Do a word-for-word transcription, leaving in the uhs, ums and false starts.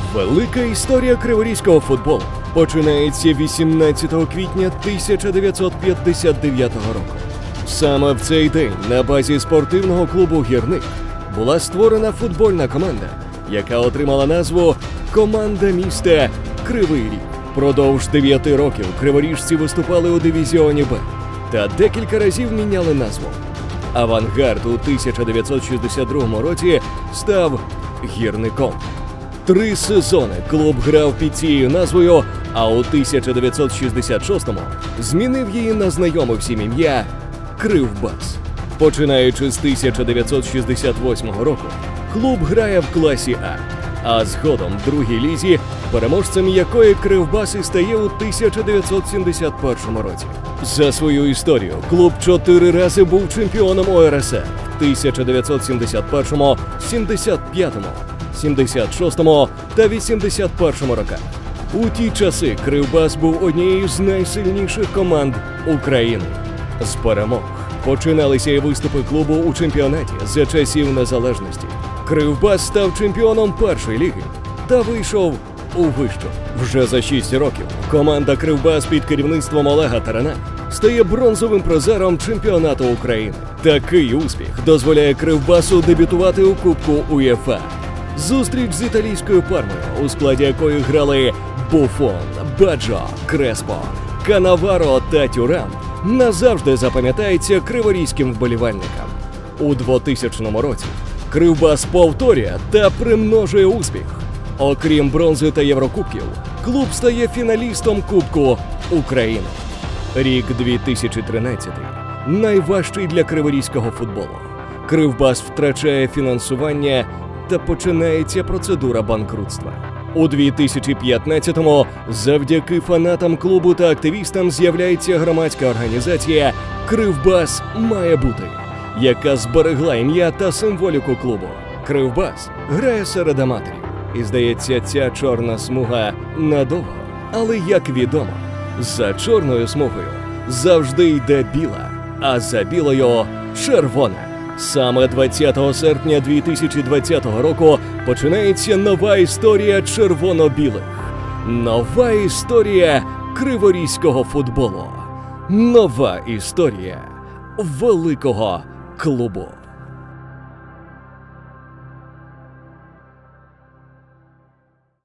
Велика історія криворізького футболу починається вісімнадцятого квітня тисяча дев'ятсот п'ятдесят дев'ятого року. Саме в цей день на базі спортивного клубу «Гірник» була створена футбольна команда, яка отримала назву «Команда міста Кривий Ріг». Продовж дев'яти років криворіжці виступали у дивізіоні «Б» та декілька разів міняли назву. «Авангард» у тисяча дев'ятсот шістдесят другому році став «Гірником». Три сезони клуб грав під цією назвою, а у тисяча дев'ятсот шістдесят шостому змінив її на знайоме всім ім'я «Кривбас». Починаючи з тисяча дев'ятсот шістдесят восьмого року, клуб грає в класі А, а згодом в другій лізі, переможцем якої Кривбас і стає у тисяча дев'ятсот сімдесят першому році. За свою історію клуб чотири рази був чемпіоном О Ер Ес Ер в тисяча дев'ятсот сімдесят першому, сімдесят п'ятому, сімдесят шостому та вісімдесят першому роках. У ті часи Кривбас був однією з найсильніших команд України. З перемог починалися і виступи клубу у чемпіонаті за часів незалежності. Кривбас став чемпіоном першої ліги та вийшов у вищу. Вже за шість років команда Кривбас під керівництвом Олега Тарана стає бронзовим призером чемпіонату України. Такий успіх дозволяє Кривбасу дебютувати у Кубку УЄФА. Зустріч з італійською Пармою, у складі якої грали Буфон, Баджо, Креспо, Канаваро та Тюрам, назавжди запам'ятається криворізьким вболівальникам. У двотисячному році Кривбас повторює та примножує успіх. Окрім бронзи та Єврокубків, клуб стає фіналістом Кубку України. Рік дві тисячі тринадцятий – найважчий для криворізького футболу. Кривбас втрачає фінансування та починається процедура банкрутства. У дві тисячі п'ятнадцятому завдяки фанатам клубу та активістам з'являється громадська організація «Кривбас має бути», яка зберегла ім'я та символіку клубу. Кривбас грає серед аматорів. І, здається, ця чорна смуга надовго. Але, як відомо, за чорною смугою завжди йде біла, а за білою – червона. Саме двадцятого серпня дві тисячі двадцятого року починається нова історія червоно-білих. Нова історія криворізького футболу. Нова історія великого клубу.